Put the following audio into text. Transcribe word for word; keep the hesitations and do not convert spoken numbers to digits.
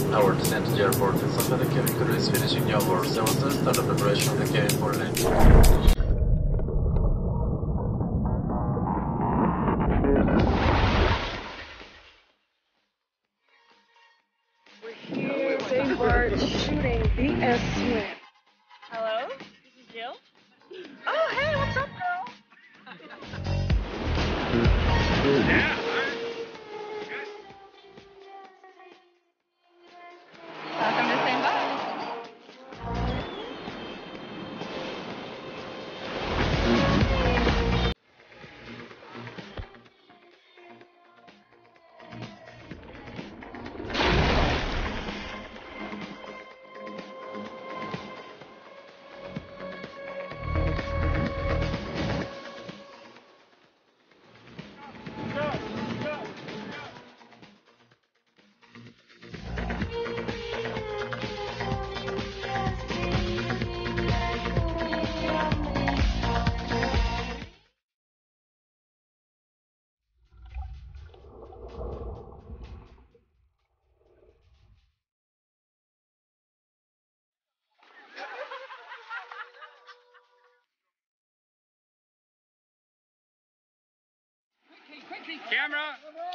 Our descent to the airport is after the cabin crew is finishing the onboard services. Start the preparation of the cabin for landing. They were shooting B S Swim. Hello? This is Jill? Oh, hey, what's up, girl? Yeah. Welcome to Saint Bob. Camera!